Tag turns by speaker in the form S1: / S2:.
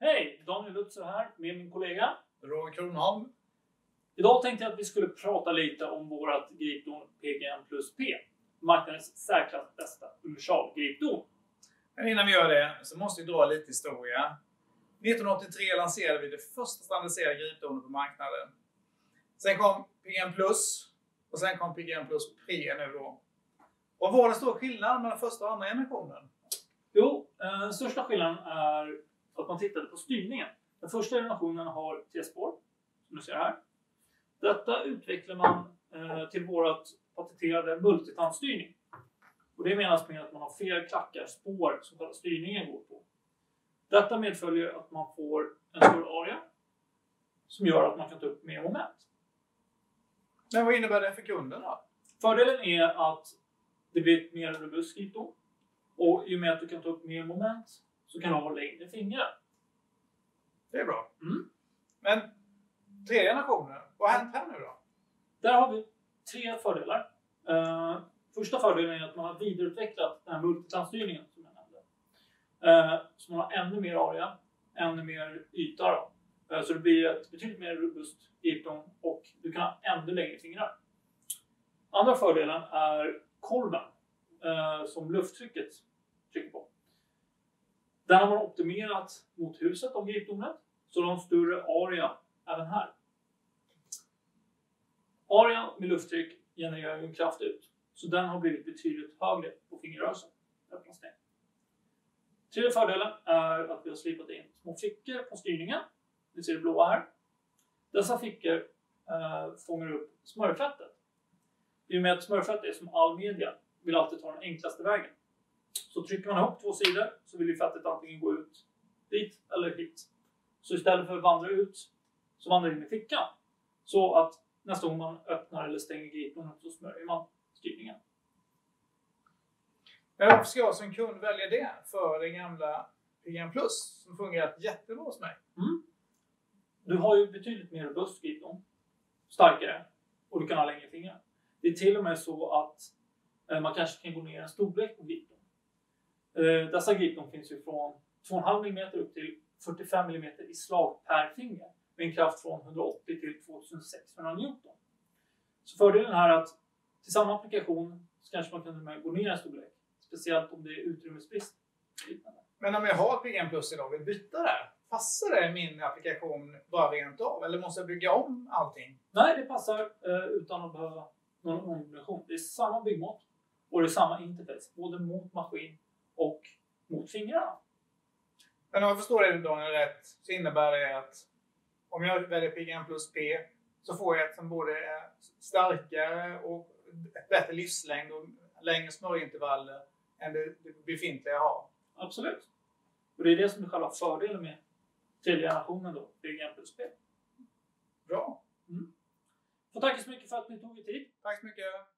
S1: Hej! Daniel Lutzov här med min kollega
S2: Cronholm.
S1: Idag tänkte jag att vi skulle prata lite om vårt gripdon PGN-plus-P. Marknadens särklass bästa universalgripdon. Men
S2: innan vi gör det så måste vi dra lite historia. 1983 lanserade vi det första standardiserade gripdonet på marknaden. Sen kom PGN-plus och sen kom PGN-plus-P nu då. Vad var den stora skillnaden mellan första och andra generationen?
S1: Jo, största skillnaden är att man tittade på styrningen. Den första generationen har 3 spår, som du ser här. Detta utvecklar man till vårt patenterade multitandstyrning. Och det menas med att man har fler klackar, spår, som själva styrningen går på. Detta medföljer att man får en större area som gör att man kan ta upp mer moment.
S2: Men vad innebär det för kunden då?
S1: Fördelen är att det blir ett mer robust gripdon. Och i och med att du kan ta upp mer moment så kan du ha längre fingrar.
S2: Det är bra. Men 3 generationer, vad har hänt här nu då?
S1: Där har vi 3 fördelar. Första fördelen är att man har vidareutvecklat den här multitandstyrningen som jag nämnde. Så man har ännu mer area, ännu mer yta då. Så det blir ett betydligt mer robust gripdon och du kan ha ännu längre fingrar. Andra fördelen är kolven som lufttrycket trycker på. Den har man optimerat mot huset av gripdonet så de har en större area även här. Area med lufttryck genererar ju en kraft ut. Så den har blivit betydligt högre på fingerrörelsen. Tredje fördelen är att vi har slipat in små fickor på styrningen. Ni ser det blåa här. Dessa fickor fångar upp smörfettet. I och med att smörfett är som all media vill alltid ta den enklaste vägen. Så trycker man upp 2 sidor så vill ju fettet antingen gå ut dit eller hit. Så istället för att vandra ut så vandrar det in i fickan. Så att nästa gång man öppnar eller stänger gripdonet så smörjer man styrningen.
S2: Men varför ska jag som kund välja det för den gamla PGN Plus som fungerat jättebra hos mig?
S1: Du har ju betydligt mer robust gripdon. Starkare. Och du kan ha längre fingrar. Det är till och med så att man kanske kan gå ner en storlek på gripdon. Dessa gripdon finns ju från 2,5 mm upp till 45 mm i slag per finger. Med en kraft från 180 till 2600 Newton. Så fördelen här är att till samma applikation så kanske man kan gå ner en storlek. Speciellt om det är utrymmesbrist.
S2: Men om jag har PGN Plus idag och vill byta det. Passar det min applikation bara rent av? Eller måste jag bygga om allting?
S1: Nej, det passar utan att behöva någon ombyggnation. Det är samma byggmått och det är samma interface. Både mot maskin och mot fingrarna.
S2: Men om jag förstår det Daniel rätt så innebär det att om jag väljer PGN plus P så får jag ett som både är starkare och ett bättre livslängd och längre smörjintervaller än det befintliga har.
S1: Absolut. Och det är det som är själva fördelen med tredje generationen då, PGN plus P.
S2: Bra.
S1: Så tack så mycket för att ni tog er tid.
S2: Tack så mycket.